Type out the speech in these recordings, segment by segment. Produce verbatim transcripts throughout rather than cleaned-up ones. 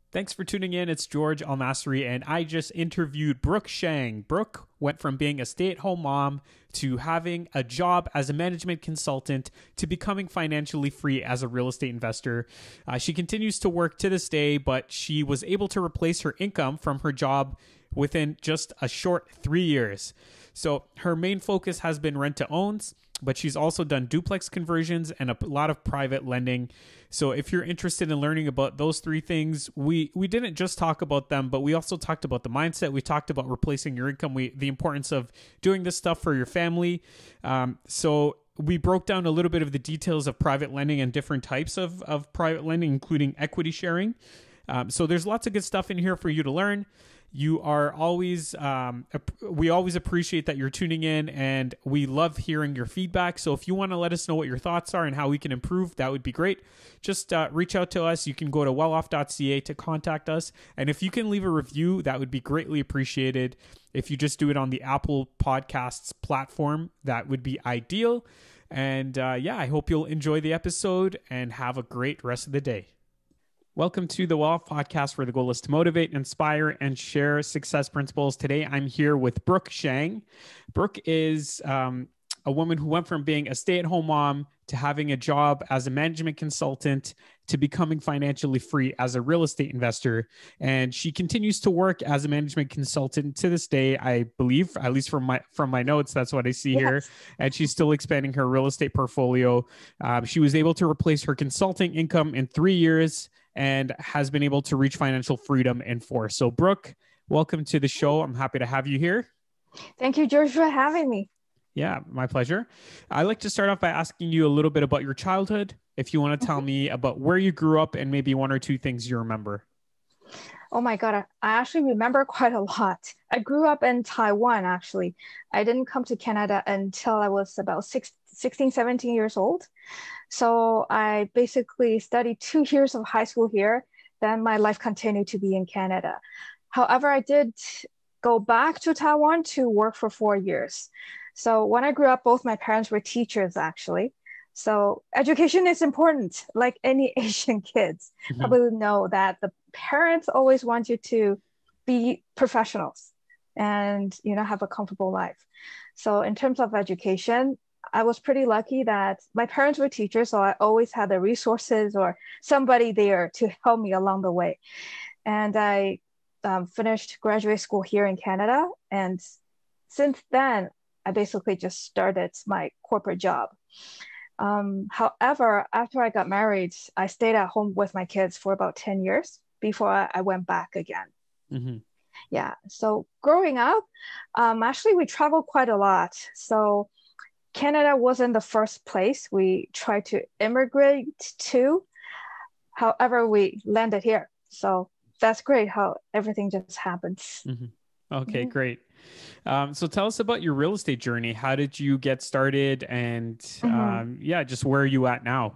Thanks for tuning in. It's George Almasri, and I just interviewed Brooke Shang. Brooke went from being a stay-at-home mom to having a job as a management consultant to becoming financially free as a real estate investor. Uh, she continues to work to this day, but she was able to replace her income from her job within just a short three years. So her main focus has been rent to owns, but she's also done duplex conversions and a lot of private lending. So if you're interested in learning about those three things, we we didn't just talk about them, but we also talked about the mindset. We talked about replacing your income, we the importance of doing this stuff for your family. Um, so we broke down a little bit of the details of private lending and different types of, of private lending, including equity sharing. Um, so there's lots of good stuff in here for you to learn. You are always, um, we always appreciate that you're tuning in, and we love hearing your feedback. So if you want to let us know what your thoughts are and how we can improve, that would be great. Just uh, reach out to us. You can go to welloff dot c a to contact us. And if you can leave a review, that would be greatly appreciated. If you just do it on the Apple Podcasts platform, that would be ideal. And uh, yeah, I hope you'll enjoy the episode and have a great rest of the day. Welcome to the Well Off Podcast, where the goal is to motivate, inspire, and share success principles. Today, I'm here with Brooke Shang. Brooke is um, a woman who went from being a stay-at-home mom to having a job as a management consultant to becoming financially free as a real estate investor. And she continues to work as a management consultant to this day, I believe, at least from my from my notes, that's what I see Yes. here. And she's still expanding her real estate portfolio. Um, she was able to replace her consulting income in three years and has been able to reach financial freedom in four. So Brooke, welcome to the show. I'm happy to have you here. Thank you, George, for having me. Yeah, my pleasure. I'd like to start off by asking you a little bit about your childhood. If you want to tell me about where you grew up and maybe one or two things you remember. Oh my God, I I actually remember quite a lot. I grew up in Taiwan, actually. I didn't come to Canada until I was about six, sixteen, seventeen years old. So I basically studied two years of high school here. Then my life continued to be in Canada. However, I did go back to Taiwan to work for four years. So when I grew up, both my parents were teachers, actually. So education is important, like any Asian kids Mhm. probably know that the parents always want you to be professionals and, you know, have a comfortable life. So in terms of education, I was pretty lucky that my parents were teachers, so I always had the resources or somebody there to help me along the way. And I um, finished graduate school here in Canada. And since then, I basically just started my corporate job. Um, however, after I got married, I stayed at home with my kids for about ten years before I, I went back again. Mm-hmm. Yeah. So growing up, um, actually, we traveled quite a lot. So Canada wasn't the first place we tried to immigrate to. However, we landed here. So that's great how everything just happens. Mm-hmm. Okay, Yeah. great. Um, so tell us about your real estate journey. How did you get started? And Mhm. um, yeah, just where are you at now?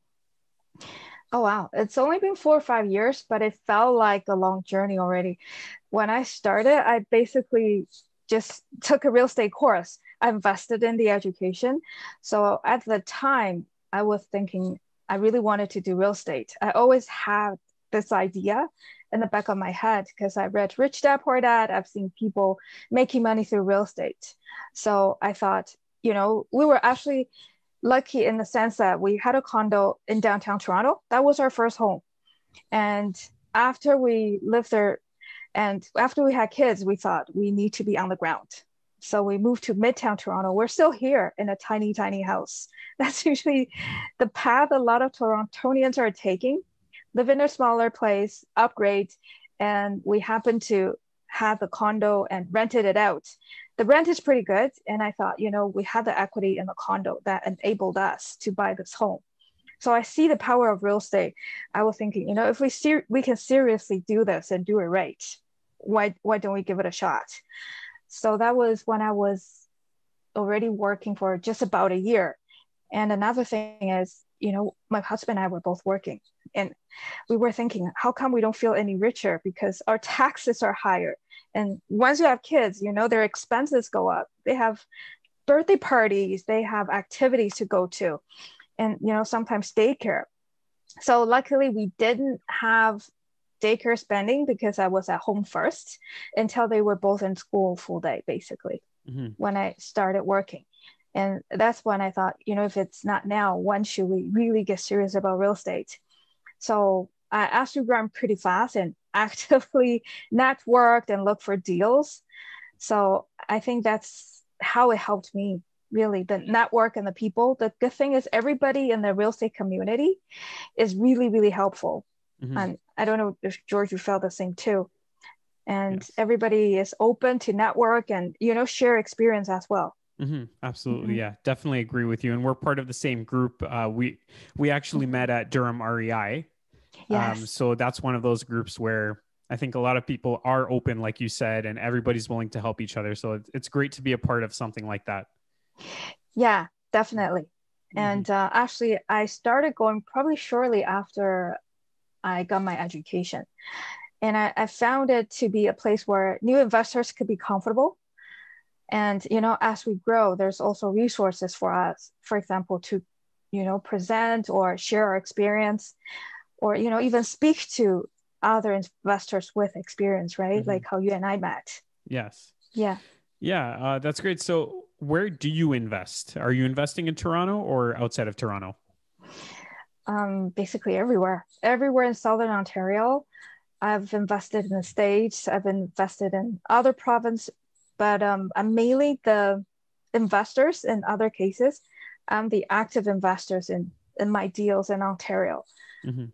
Oh, wow. It's only been four or five years, but it felt like a long journey already. When I started, I basically just took a real estate course. I invested in the education. So at the time, I was thinking I really wanted to do real estate. I always had this idea in the back of my head because I read Rich Dad Poor Dad. I've seen people making money through real estate. So I thought, you know, we were actually lucky in the sense that we had a condo in downtown Toronto. That was our first home. And after we lived there and after we had kids, we thought we need to be on the ground. So we moved to Midtown Toronto. We're still here in a tiny, tiny house. That's usually the path a lot of Torontonians are taking. Live in a smaller place, upgrade, and we happen to have the condo and rented it out. The rent is pretty good. And I thought, you know, we had the equity in the condo that enabled us to buy this home. So I see the power of real estate. I was thinking, you know, if we ser- we can seriously do this and do it right, why why don't we give it a shot? So that was when I was already working for just about a year. And another thing is, you know, my husband and I were both working, and we were thinking, how come we don't feel any richer? Because our taxes are higher. And once you have kids, you know, their expenses go up. They have birthday parties, they have activities to go to, and, you know, sometimes daycare. So luckily we didn't have daycare spending because I was at home first until they were both in school full day, basically, mm-hmm. when I started working. And that's when I thought, you know, if it's not now, when should we really get serious about real estate? So I actually ran pretty fast and actively networked and looked for deals. So I think that's how it helped me, really, the network and the people. The good thing is everybody in the real estate community is really, really helpful. Mm-hmm. And I don't know if George, you felt the same too. And yes. everybody is open to network and, you know, share experience as well. Mm-hmm. Absolutely. Mm-hmm. Yeah, definitely agree with you. And we're part of the same group. Uh, we, we actually mm-hmm. met at Durham R E I. Yes. Um, so that's one of those groups where I think a lot of people are open, like you said, and everybody's willing to help each other. So it's, it's great to be a part of something like that. Yeah, definitely. Mm-hmm. And uh, actually, I started going probably shortly after I got my education. And I, I found it to be a place where new investors could be comfortable. And, you know, as we grow, there's also resources for us, for example, to, you know, present or share our experience, or, you know, even speak to other investors with experience, right? Mm-hmm. Like how you and I met. Yes. Yeah. Yeah, uh, that's great. So where do you invest? Are you investing in Toronto or outside of Toronto? Um, basically everywhere, everywhere in Southern Ontario. I've invested in the States. I've invested in other provinces, but um, I'm mainly the investors in other cases. I'm the active investors in, in my deals in Ontario. Mm-hmm.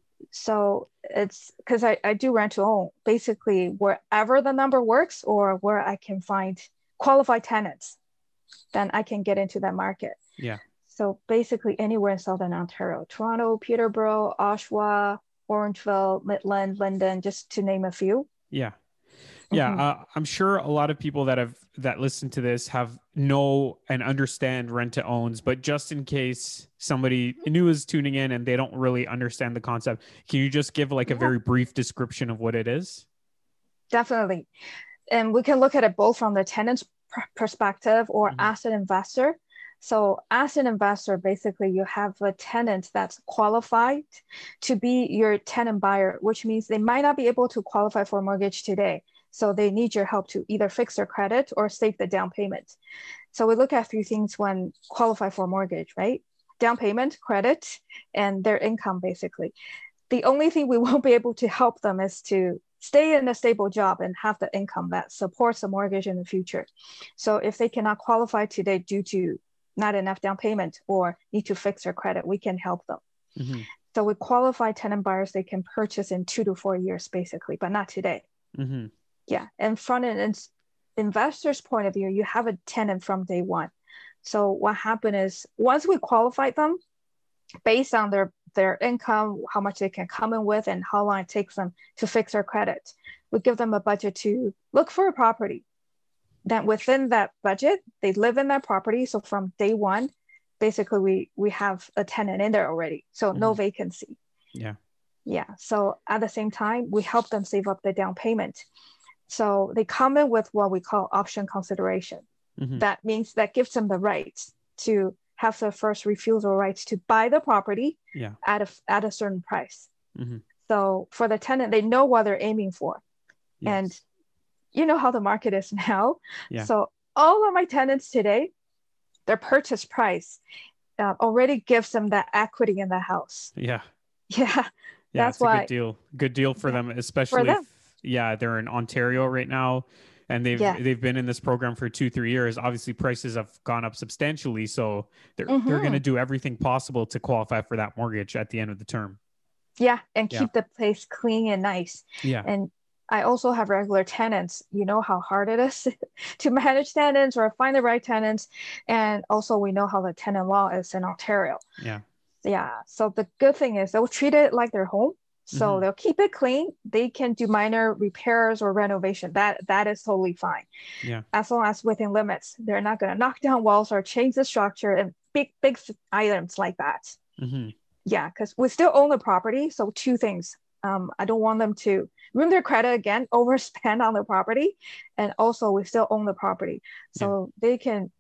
So it's because I, I do rent to own, basically wherever the number works or where I can find qualified tenants, then I can get into that market. Yeah. So basically anywhere in Southern Ontario, Toronto, Peterborough, Oshawa, Orangeville, Midland, Linden, just to name a few. Yeah. Yeah. Mm-hmm. Uh, I'm sure a lot of people that have, that listen to this have know and understand rent to owns, but just in case somebody new is tuning in and they don't really understand the concept, can you just give like a yeah. very brief description of what it is? Definitely. And we can look at it both from the tenant's pr- perspective or mm-hmm. as an investor. So as an investor, basically you have a tenant that's qualified to be your tenant buyer, which means they might not be able to qualify for a mortgage today. So they need your help to either fix their credit or save the down payment. So we look at three things when qualify for a mortgage, right? Down payment, credit, and their income, basically. The only thing we won't be able to help them is to stay in a stable job and have the income that supports a mortgage in the future. So if they cannot qualify today due to not enough down payment or need to fix their credit, we can help them. Mm-hmm. So with qualified tenant buyers, they can purchase in two to four years, basically, but not today. Mm-hmm. Yeah. And from an investor's point of view, you have a tenant from day one. So what happened is once we qualified them, based on their, their income, how much they can come in with, and how long it takes them to fix their credit, we give them a budget to look for a property. Then within that budget, they live in that property. So from day one, basically we, we have a tenant in there already. So mm-hmm. no vacancy. Yeah. Yeah. So at the same time, we help them save up the down payment. So they come in with what we call option consideration. Mm-hmm. That means that gives them the right to have the first refusal rights to buy the property yeah. at a, at a certain price. Mm-hmm. So for the tenant, they know what they're aiming for. Yes. And you know how the market is now. Yeah. So all of my tenants today, their purchase price uh, already gives them that equity in the house. Yeah. Yeah. Yeah. That's it's a why. Good deal. Good deal for them, especially. For them. If, yeah. They're in Ontario right now and they've, yeah. they've been in this program for two, three years. Obviously prices have gone up substantially. So they're, mm-hmm. they're going to do everything possible to qualify for that mortgage at the end of the term. Yeah. And yeah. keep the place clean and nice. Yeah. And I also have regular tenants. You know how hard it is to manage tenants or find the right tenants. And also we know how the tenant law is in Ontario. Yeah. Yeah. So the good thing is they'll treat it like their home. So mm-hmm. they'll keep it clean. They can do minor repairs or renovation. That that is totally fine. Yeah. As long as within limits. They're not going to knock down walls or change the structure and big, big items like that. Mm-hmm. Yeah. Because we still own the property. So two things. Um, I don't want them to ruin their credit again, overspend on the property. And also we still own the property. So yeah. they can,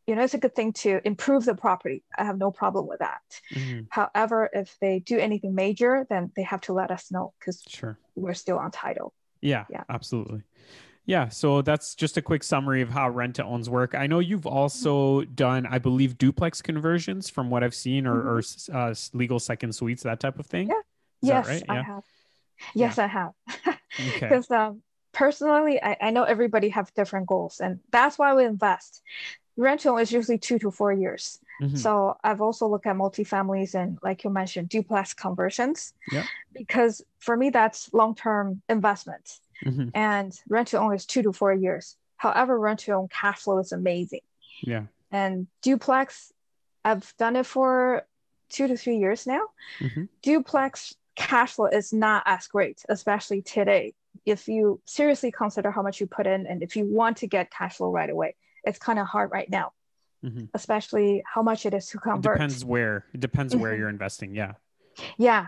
you know, it's a good thing to improve the property. I have no problem with that. Hmm. However, if they do anything major, then they have to let us know because Sure. we're still on title. Yeah, Yeah. absolutely. Yeah, so that's just a quick summary of how rent to owns work. I know you've also done, I believe, duplex conversions from what I've seen, or, or Mm-hmm. uh, legal second suites, that type of thing. Yeah. Is that Yes, right? I Yeah. have. Yeah. Yes, I have. Okay. Because um, personally, I, I know everybody have different goals, and that's why we invest. Rental is usually two to four years. Hmm. So I've also looked at multifamilies and, like you mentioned, duplex conversions, Yeah. because for me, that's long-term investment. Hmm. And rent to own is two to four years. However, rent to own cash flow is amazing. Yeah. And duplex, I've done it for two to three years now. Hmm. Duplex cash flow is not as great, especially today. If you seriously consider how much you put in, and if you want to get cash flow right away, it's kind of hard right now, Hmm. especially how much it is to It convert. depends where. It depends where Mhm. you're investing. Yeah. Yeah.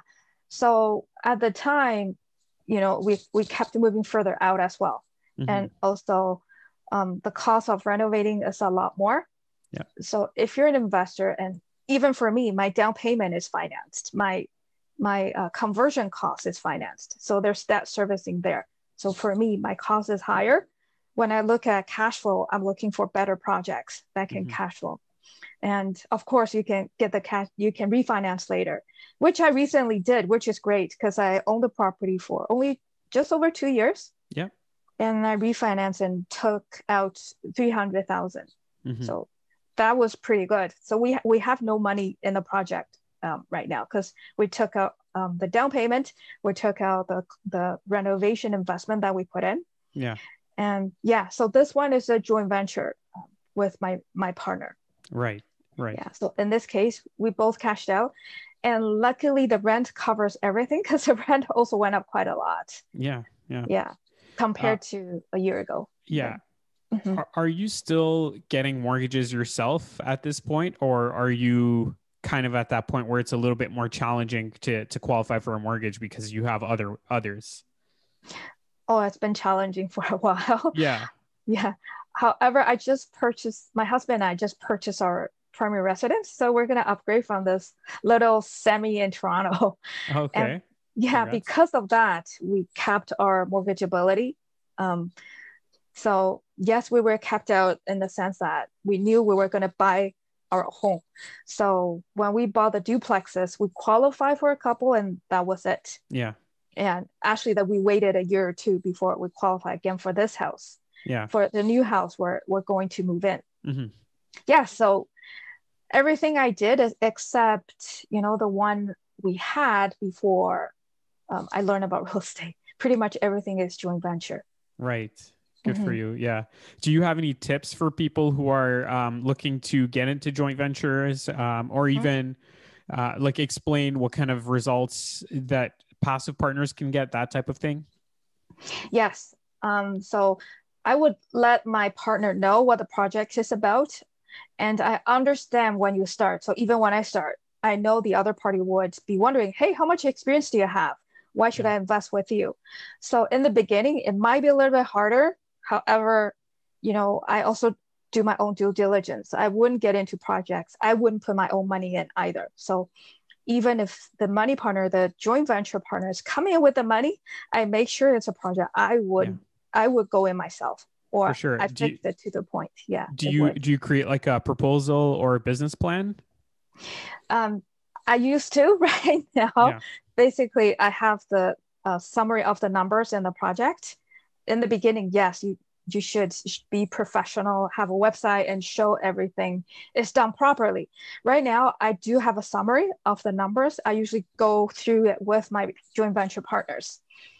So at the time, you know, we we kept moving further out as well. Hmm. And also um, the cost of renovating is a lot more. Yeah. So if you're an investor, and even for me, my down payment is financed, my my uh, conversion cost is financed. So there's debt servicing there. So for me, my cost is higher. When I look at cash flow, I'm looking for better projects that can Hmm. cash flow. And of course, you can get the cash, you can refinance later, which I recently did, which is great because I owned the property for only just over two years. Yeah. And I refinanced and took out three hundred thousand. Hmm. So that was pretty good. So we we have no money in the project um, right now because we took out um, the down payment, we took out the the renovation investment that we put in, Yeah. and yeah. So this one is a joint venture um, with my my partner. Right. Right. Yeah. So in this case, we both cashed out, and luckily the rent covers everything because the rent also went up quite a lot. Yeah. Yeah. Yeah, Uh, compared to a year ago. yeah. Even. Mhm. Are, are you still getting mortgages yourself at this point, or are you kind of at that point where it's a little bit more challenging to to qualify for a mortgage because you have other others? Oh, it's been challenging for a while. Yeah. Yeah. However, I just purchased, my husband and I just purchased our primary residence. So we're going to upgrade from this little semi in Toronto. And Okay. yeah, Congrats. because of that, we kept our mortgageability. Um, so yes, we were kept out in the sense that we knew we were going to buy our home. So when we bought the duplexes, we qualified for a couple and that was it. Yeah. And actually that we waited a year or two before we qualify again for this house. Yeah. For the new house where we're going to move in. Hmm. Yeah, so everything I did is except, you know, the one we had before um, I learned about real estate. Pretty much everything is joint venture. Right. Good for Mm-hmm. you. Yeah. Do you have any tips for people who are um, looking to get into joint ventures, um, or even uh, like explain what kind of results that passive partners can get, that type of thing? Yes. Um, so I would let my partner know what the project is about. And I understand when you start. So even when I start, I know the other party would be wondering, hey, how much experience do you have? Why should Yeah. I invest with you? So in the beginning, it might be a little bit harder. However, you know, I also do my own due diligence. I wouldn't get into projects. I wouldn't put my own money in either. So even if the money partner, the joint venture partner is coming in with the money, I make sure it's a project I Yeah. would I would go in myself, For or sure. I Do you, fixed it to the point. Yeah, do it you would. do you create like a proposal or a business plan? Um, I used to right now. Yeah. Basically, I have the uh, summary of the numbers in the project. In the beginning, yes, you you should be professional, have a website, and show everything is done properly. Right now, I do have a summary of the numbers. I usually go through it with my joint venture partners.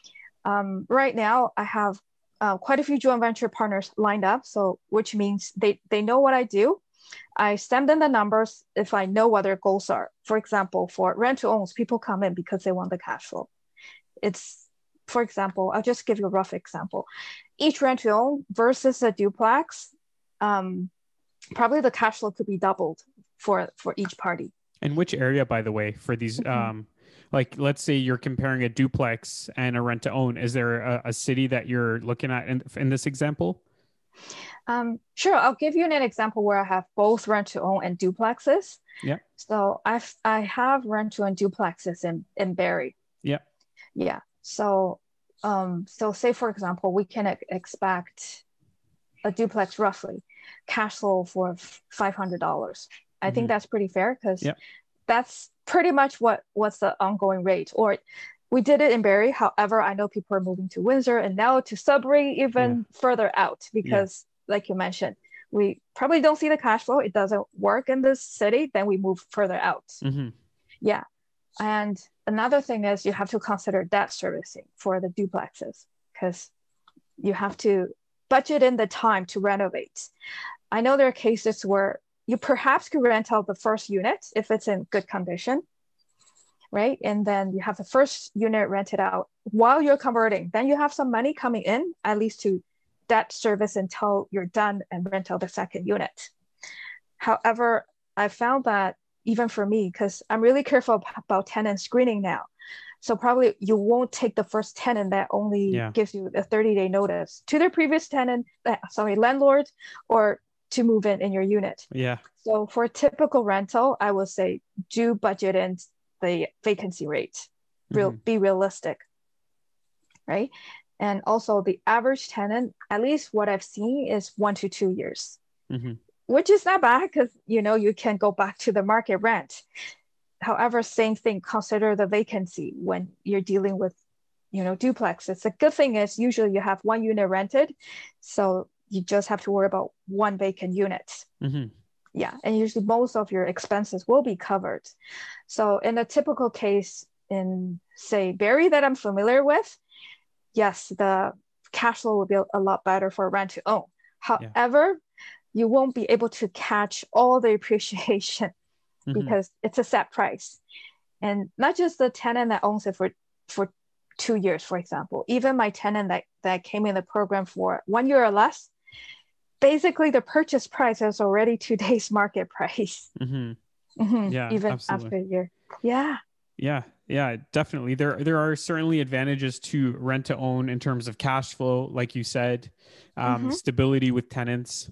Um, right now, I have uh, quite a few joint venture partners lined up, so which means they they know what I do. I send them the numbers if I know what their goals are. For example, for rent to owns, people come in because they want the cash flow. It's, for example, I'll just give you a rough example. Each rent to own versus a duplex, um, probably the cash flow could be doubled for for each party. And which area, by the way, for these, Mhm. um, like, let's say you're comparing a duplex and a rent to own. Is there a, a city that you're looking at in, in this example? Um, sure, I'll give you an example where I have both rent to own and duplexes. Yeah. So I've I have rent to own duplexes in in Barrie. Yeah. Yeah. So um so say for example, we can e- expect a duplex roughly cash flow for five hundred dollars. I think Mm-hmm. that's pretty fair because Yeah. that's pretty much what what's the ongoing rate. Or we did it in Barrie. However, I know people are moving to Windsor and now to Sudbury Yeah. even further out Yeah. because, like you mentioned, we probably don't see the cash flow. It doesn't work in this city. Then we move further out. Mm-hmm. Yeah. And another thing is you have to consider debt servicing for the duplexes because you have to budget in the time to renovate. I know there are cases where you perhaps could rent out the first unit if it's in good condition, right? And then you have the first unit rented out while you're converting. Then you have some money coming in, at least to debt service until you're done and rent out the second unit. However, I found that even for me, because I'm really careful about tenant screening now. So probably you won't take the first tenant that only Yeah. gives you a thirty day notice to their previous tenant, uh, sorry, landlord, or to move in in your unit. Yeah. So for a typical rental, I would say do budget in the vacancy rate, real Mm-hmm. be realistic, right? And also the average tenant, at least what I've seen is one to two years, Mm-hmm. which is not bad because you know you can go back to the market rent. However, same thing, consider the vacancy when you're dealing with, you know, duplexes. The good thing is usually you have one unit rented, so you just have to worry about one vacant unit. Mm-hmm. Yeah, and usually most of your expenses will be covered. So in a typical case in, say, Barrie that I'm familiar with, yes, the cash flow will be a lot better for rent to own. Yeah. However, you won't be able to catch all the appreciation Mm-hmm. because it's a set price. And not just the tenant that owns it for, for two years, for example, even my tenant that, that came in the program for one year or less, basically the purchase price is already today's market price. Mm-hmm. Mm-hmm. Yeah, Even absolutely. after a year. Yeah. Yeah, yeah, definitely. There there are certainly advantages to rent to own in terms of cash flow, like you said, um, Mm-hmm. stability with tenants.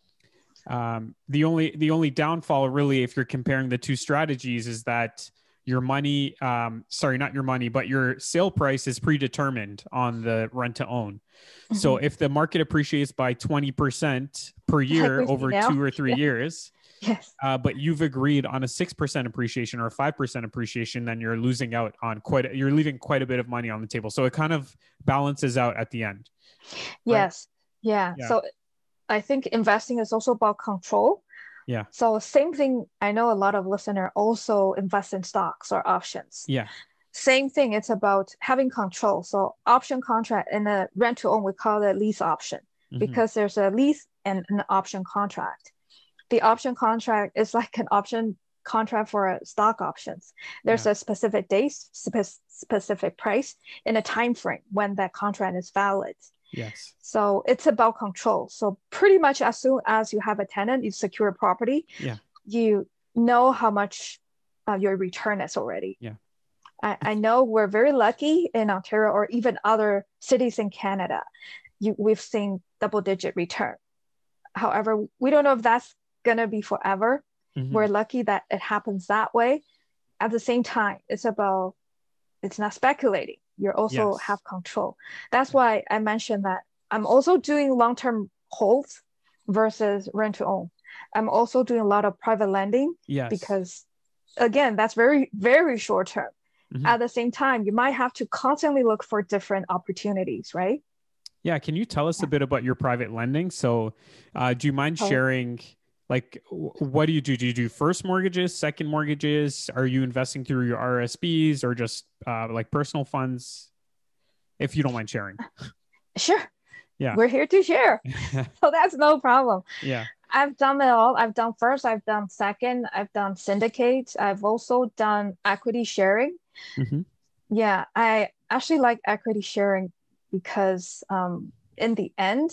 Um, the only the only downfall, really, if you're comparing the two strategies, is that your money, um, sorry, not your money, but your sale price is predetermined on the rent to own. Mm-hmm. So if the market appreciates by twenty percent per year Like we see over now. two or three Yeah. years, Yes. uh, but you've agreed on a six percent appreciation or a five percent appreciation, then you're losing out on quite, a, you're leaving quite a bit of money on the table. So it kind of balances out at the end. Right? Yes. Yeah. Yeah. So I think investing is also about control. Yeah. So same thing, I know a lot of listeners also invest in stocks or options. Yeah. Same thing, it's about having control. So option contract in a rent to own, we call it lease option Mhm. because there's a lease and an option contract. The option contract is like an option contract for stock options. There's Yeah. a specific date, spe- specific price, and a time frame when that contract is valid. Yes. So it's about control. So pretty much as soon as you have a tenant, you secure a property, Yeah. you know how much uh, your return is already. Yeah. I, I know we're very lucky in Ontario or even other cities in Canada. You, we've seen double digit return. However, we don't know if that's going to be forever. Mhm. We're lucky that it happens that way. At the same time, it's about, it's not speculating. You also Yes. have control. That's why I mentioned that I'm also doing long-term holds versus rent to own. I'm also doing a lot of private lending Yes. because, again, that's very, very short term. Mhm. At the same time, you might have to constantly look for different opportunities, right? Yeah. Can you tell us a bit about your private lending? So, uh, do you mind Oh. sharing, like, w- what do you do? Do you do first mortgages, second mortgages? Are you investing through your R S Bs or just uh, like personal funds? If you don't mind sharing. Sure. Yeah. We're here to share. So that's no problem. Yeah. I've done it all. I've done first, I've done second, I've done syndicates. I've also done equity sharing. Mm-hmm. Yeah, I actually like equity sharing because um, in the end,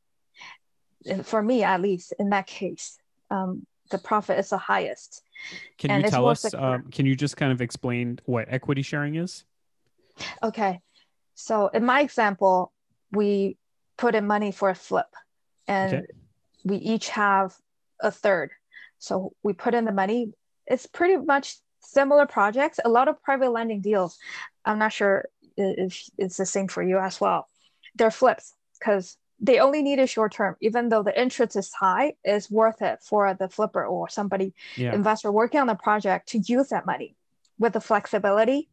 for me at least, in that case, um, the profit is the highest. Can And you it's tell more us, secure. um, can you just kind of explain what equity sharing is? Okay, so in my example, we put in money for a flip. and Okay. we each have a third. So we put in the money. It's pretty much similar projects. A lot of private lending deals. I'm not sure if it's the same for you as well. They're flips because they only need a short term, even though the interest is high, it's worth it for the flipper or somebody, Yeah. investor working on the project to use that money with the flexibility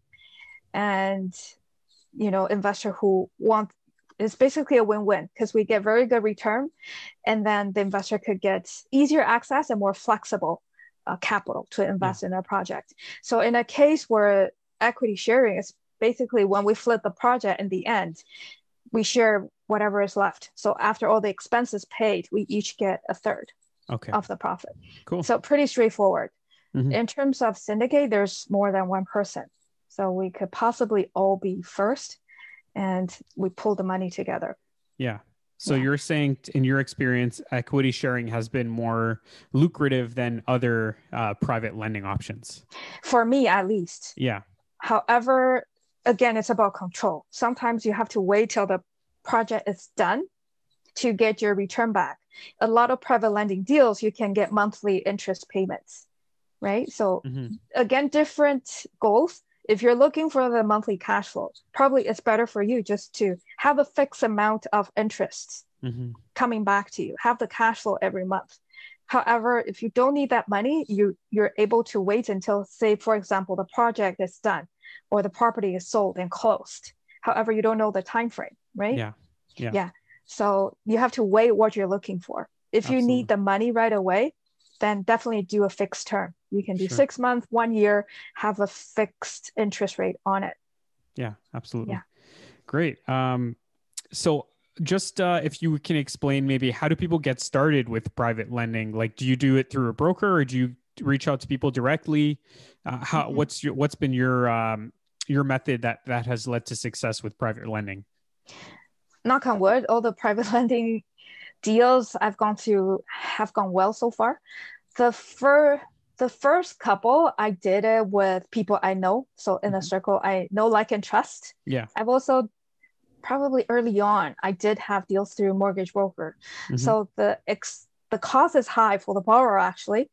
and, you know, investor who want, it's basically a win-win because we get very good return and then the investor could get easier access and more flexible uh, capital to invest Yeah. in a project. So in a case where equity sharing is basically when we flip the project in the end, we share whatever is left. So after all the expenses paid, we each get a third Okay. of the profit. Cool. So pretty straightforward. Mm-hmm. In terms of syndicate, there's more than one person. So we could possibly all be first and we pull the money together. Yeah. So Yeah. you're saying, in your experience, equity sharing has been more lucrative than other uh, private lending options. For me, at least. Yeah. However, again, it's about control. Sometimes you have to wait till the project is done to get your return back. A lot of private lending deals, you can get monthly interest payments, right? So Mm-hmm. again, different goals. If you're looking for the monthly cash flow, probably it's better for you just to have a fixed amount of interest Mm-hmm. coming back to you, have the cash flow every month. However, if you don't need that money, you, you're able to wait until, say, for example, the project is done or the property is sold and closed. However, you don't know the time frame, right? Yeah. Yeah. Yeah. So you have to weigh what you're looking for. If you Absolutely. need the money right away, then definitely do a fixed term. You can do Sure. six months, one year, have a fixed interest rate on it. Yeah, absolutely. Yeah. Great. Um, so just uh, if you can explain maybe how do people get started with private lending? Like, do you do it through a broker or do you reach out to people directly? Uh, how, Mhm. what's your, what's been your, um, your method that, that has led to success with private lending? Knock on wood, all the private lending deals I've gone through have gone well so far. The fir- the first couple I did it with people I know, so in a Mhm. circle I know, like, and trust. Yeah. I've also probably early on I did have deals through mortgage broker, Mhm. so the ex the cost is high for the borrower actually,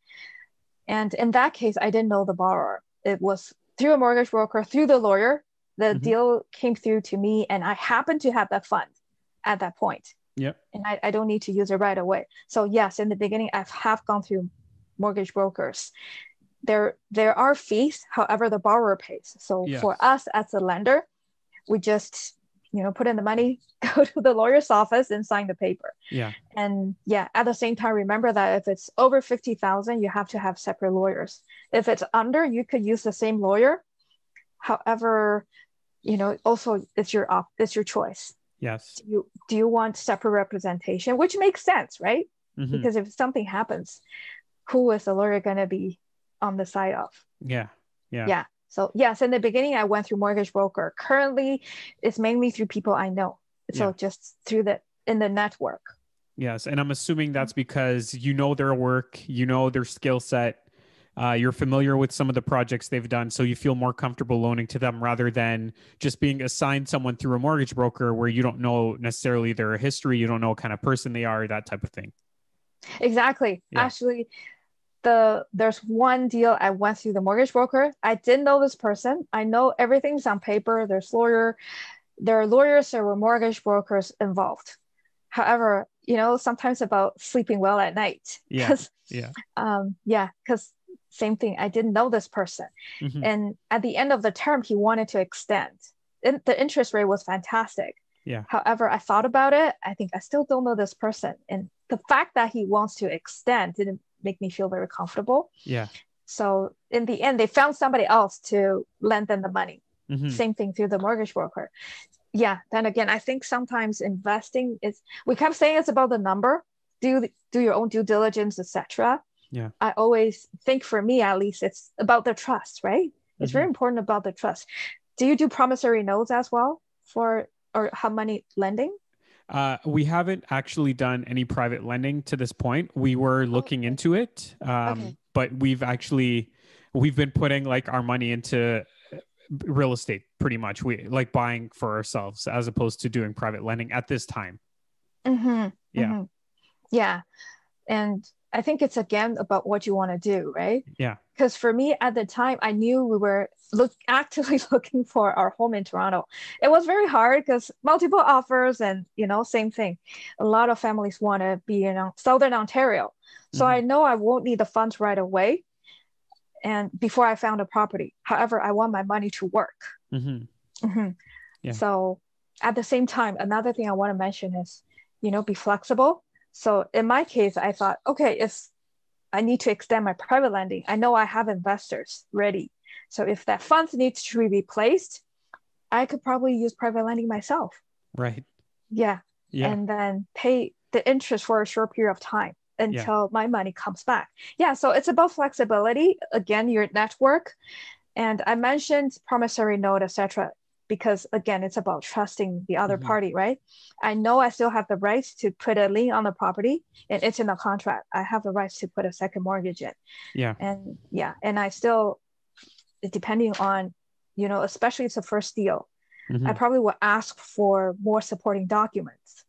and in that case I didn't know the borrower. It was through a mortgage broker, through the lawyer. The Mhm. deal came through to me, and I happened to have that fund at that point. Yep. And I, I don't need to use it right away. So yes, in the beginning, I have gone through mortgage brokers. There, there are fees, however, the borrower pays. So Yeah. for us as a lender, we just, you know, put in the money, go to the lawyer's office and sign the paper. Yeah. And yeah, at the same time, remember that if it's over fifty thousand, you have to have separate lawyers. If it's under, you could use the same lawyer. However, you know, also it's your op, it's your choice. Yes. Do you, do you want separate representation, which makes sense, right? Mhm. Because if something happens, who is the lawyer going to be on the side of? Yeah. Yeah. Yeah. So yes, in the beginning, I went through mortgage broker. Currently, it's mainly through people I know. So Yeah. just through the, in the network. Yes. And I'm assuming that's because you know their work, you know their skill set, uh, you're familiar with some of the projects they've done, so you feel more comfortable loaning to them rather than just being assigned someone through a mortgage broker where you don't know necessarily their history, you don't know what kind of person they are, that type of thing. Exactly. Yeah. Actually, the there's one deal I went through the mortgage broker. I didn't know this person. I know everything's on paper. There's lawyer, there are lawyers, there were mortgage brokers involved. However, you know, sometimes about sleeping well at night. Yeah. 'Cause, Yeah. um, yeah, because same thing. I didn't know this person. Mhm. And at the end of the term, he wanted to extend. And the interest rate was fantastic. Yeah. However, I thought about it. I think I still don't know this person. And the fact that he wants to extend didn't make me feel very comfortable. Yeah. So in the end, they found somebody else to lend them the money. Mhm. Same thing through the mortgage broker. Yeah. Then again, I think sometimes investing is, we kept saying it's about the number, do, do your own due diligence, et cetera. Yeah. I always think, for me at least, it's about the trust, right? It's Mhm. very important about the trust. Do you do promissory notes as well for, or how money lending? Uh, we haven't actually done any private lending to this point. We were looking okay. into it, um, Okay. but we've actually we've been putting like our money into real estate pretty much. We like buying for ourselves as opposed to doing private lending at this time. Mm-hmm. Yeah. Mm-hmm. Yeah. And I think it's again about what you want to do, right? Yeah. Because for me at the time, I knew we were look actively looking for our home in Toronto. It was very hard because multiple offers and you know, same thing. A lot of families want to be in Southern Ontario. So Hmm. I know I won't need the funds right away and before I found a property. However, I want my money to work. Hmm. Mhm. Yeah. So at the same time, another thing I want to mention is, you know, be flexible. So in my case, I thought, okay, if I need to extend my private lending, I know I have investors ready. So if that funds needs to be replaced, I could probably use private lending myself. Right. Yeah. Yeah. And then pay the interest for a short period of time Yeah. until my money comes back. Yeah. So it's about flexibility. Again, your network. And I mentioned promissory note, et cetera, because again, it's about trusting the other Hmm. party, right? I know I still have the rights to put a lien on the property and it's in the contract. I have the rights to put a second mortgage in. Yeah. And yeah, and I still, depending on, you know, especially it's a first deal, I Hmm. probably will ask for more supporting documents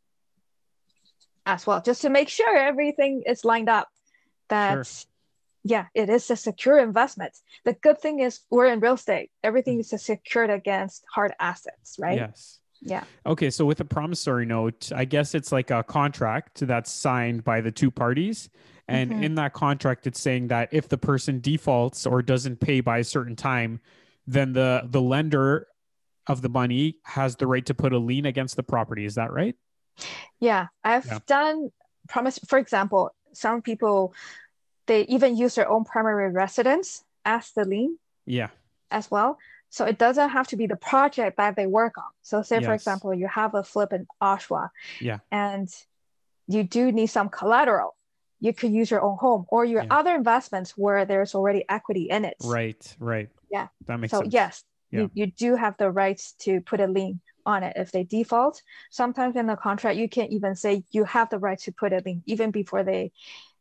as well, just to make sure everything is lined up. Sure. That yeah, it is a secure investment. The good thing is we're in real estate. Everything is secured against hard assets, right? Yes. Yeah. Okay, so with a promissory note, I guess it's like a contract that's signed by the two parties. And Mm-hmm. in that contract, it's saying that if the person defaults or doesn't pay by a certain time, then the the lender of the money has the right to put a lien against the property. Is that right? Yeah, Yeah. I've done promise. For example, some people they even use their own primary residence as the lien Yeah. as well. So it doesn't have to be the project that they work on. So say for Yes. example, you have a flip in Oshawa Yeah. and you do need some collateral. You could use your own home or your Yeah. other investments where there's already equity in it. Right. Right. Yeah. That makes So sense. yes, Yeah. you, you do have the rights to put a lien on it if they default. Sometimes in the contract, you can even say you have the right to put a lien even before they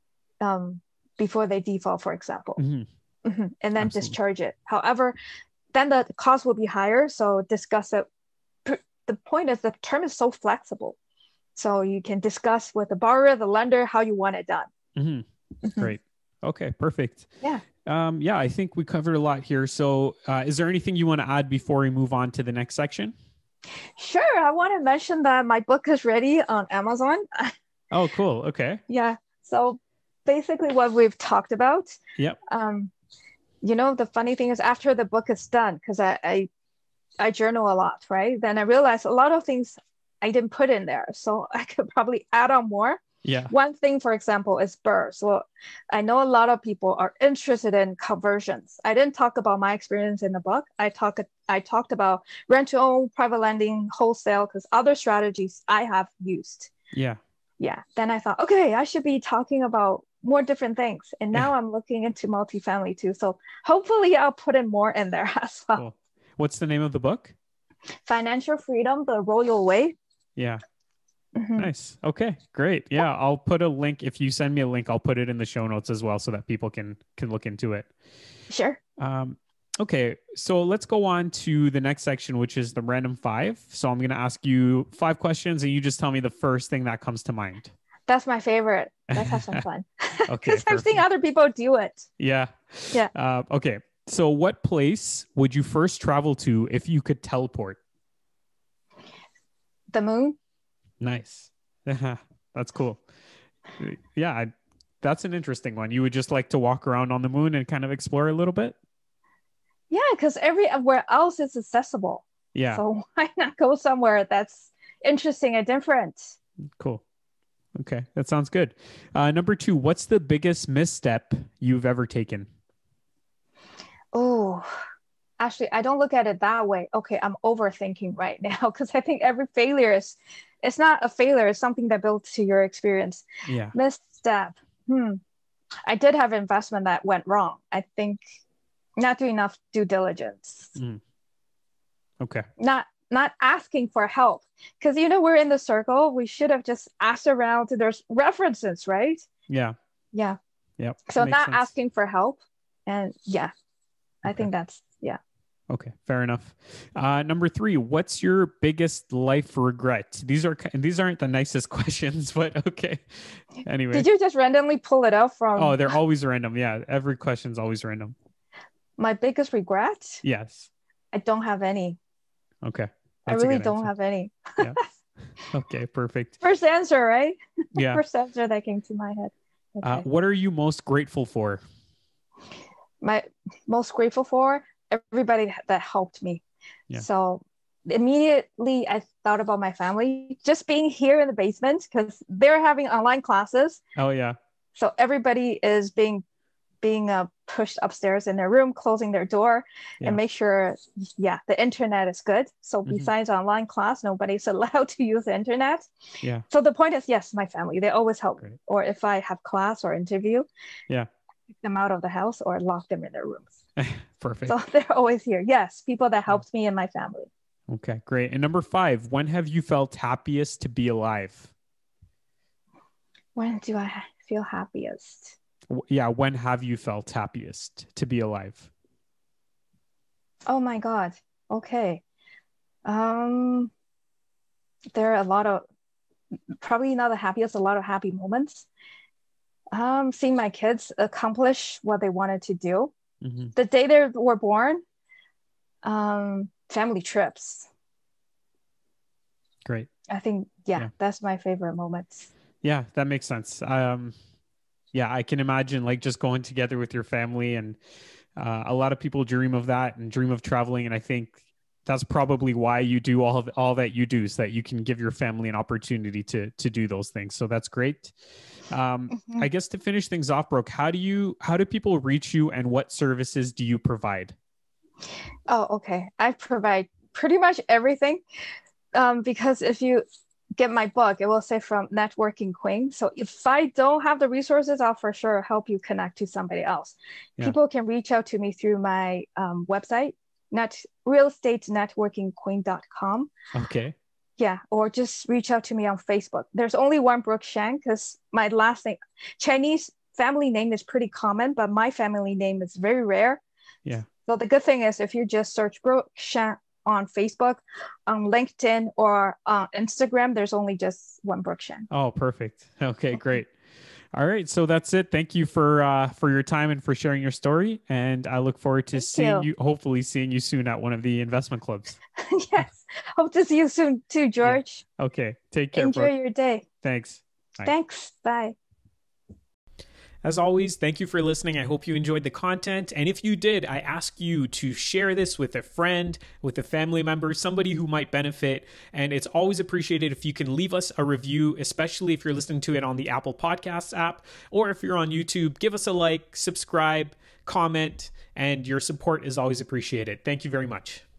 um before they default, for example. Hmm. Hmm. And then Absolutely. discharge it. However, then the cost will be higher. So discuss it. The point is the term is so flexible. So you can discuss with the borrower, the lender, how you want it done. Hmm. Mhm. Great. Okay. Perfect. Yeah. Um, yeah, I think we covered a lot here. So, uh, is there anything you want to add before we move on to the next section? Sure. I want to mention that my book is ready on Amazon. Oh, cool. Okay. Yeah. So basically what we've talked about, Yep. um, you know, the funny thing is after the book is done, because I, I I journal a lot, right? Then I realized a lot of things I didn't put in there. So I could probably add on more. Yeah. One thing, for example, is B R R R R. So I know a lot of people are interested in conversions. I didn't talk about my experience in the book. I talk I talked about rent to own, private lending, wholesale, because other strategies I have used. Yeah. Yeah. Then I thought, okay, I should be talking about more different things. And now I'm looking into multifamily too. So hopefully I'll put in more in there as well. Cool. What's the name of the book? Financial Freedom, the Royal Way. Yeah. Mhm. Nice. Okay, great. Yeah, I'll put a link. If you send me a link, I'll put it in the show notes as well so that people can can look into it. Sure. Um, okay, so let's go on to the next section, which is the random five. So I'm going to ask you five questions, and you just tell me the first thing that comes to mind. That's my favorite. Let's have some fun. Okay, Because I've seen perfect. other people do it. Yeah. Yeah. Uh, okay. So, what place would you first travel to if you could teleport? The moon. Nice. That's cool. Yeah, I, that's an interesting one. You would just like to walk around on the moon and kind of explore a little bit? Yeah, because everywhere else is accessible. Yeah. So why not go somewhere that's interesting and different? Cool. Okay, that sounds good. Uh, number two, what's the biggest misstep you've ever taken? Oh, actually, I don't look at it that way. Okay, I'm overthinking right now because I think every failure is, it's not a failure, it's something that builds to your experience. Yeah. Misstep. Hmm. I did have investment that went wrong. I think not doing enough due diligence. Mm. Okay. Not not asking for help. Because you know, we're in the circle. We should have just asked around. There's references, right? Yeah. Yeah. Yep. So Makes not sense. asking for help. And yeah, I Okay. think that's yeah. Okay, fair enough. Uh, number three, what's your biggest life regret? These are and these aren't the nicest questions, but okay. Anyway. Did you just randomly pull it out Oh, from they're always random. Yeah, every question's always random. my biggest regret? Yes. I don't have any. Okay. I That's a really good don't answer. have any. Yeah. Okay, perfect. First answer, right? Yeah. First answer that came to my head. Okay. Uh, what are you most grateful for? My most grateful for everybody that helped me. Yeah. So immediately I thought about my family, just being here in the basement because they're having online classes. Oh, yeah. So everybody is being being uh, pushed upstairs in their room, closing their door, Yeah. and make sure, yeah, the internet is good. So Mhm. besides online class, nobody's allowed to use the internet. Yeah. So the point is, yes, my family, they always help. Great. Or if I have class or interview, Yeah. kick them out of the house or lock them in their rooms. Perfect. So they're always here. Yes, people that helped me and my family. Okay, great. And number five, when have you felt happiest to be alive? When do I ha- feel happiest? W- Yeah, when have you felt happiest to be alive? Oh my God. Okay. Um, there are a lot of, probably not the happiest, a lot of happy moments. Um, seeing my kids accomplish what they wanted to do. Mhm. The day they were born, um, family trips. Great. I think, yeah, Yeah. that's my favorite moments. Yeah, that makes sense. Um, yeah, I can imagine like just going together with your family, and uh, a lot of people dream of that and dream of traveling. And I think that's probably why you do all of all that you do, so that you can give your family an opportunity to to do those things. So that's great. Um, Mhm. I guess to finish things off, Brooke, how do you how do people reach you, and what services do you provide? Oh, okay. I provide pretty much everything. Um, because if you get my book, it will say from Networking Queen. So if I don't have the resources, I'll for sure help you connect to somebody else. Yeah. People can reach out to me through my um, website, net real estate networking queen dot com. Okay. Yeah, or just reach out to me on Facebook. There's only one Brooke Shang because my last name, Chinese family name is pretty common, but my family name is very rare. Yeah. So the good thing is if you just search Brooke Shang on Facebook, on LinkedIn, or on Instagram, there's only just one Brooke Shang. Oh, perfect. Okay, great. All right, so that's it. Thank you for uh, for your time and for sharing your story. And I look forward to Thank seeing you. you, hopefully seeing you soon at one of the investment clubs. Yes. Hope to see you soon too, George. Okay, take care, Enjoy Brooke. your day. Thanks. Bye. Thanks. Bye. As always, thank you for listening. I hope you enjoyed the content. And if you did, I ask you to share this with a friend, with a family member, somebody who might benefit. And it's always appreciated if you can leave us a review, especially if you're listening to it on the Apple Podcasts app, or if you're on YouTube, give us a like, subscribe, comment, and your support is always appreciated. Thank you very much.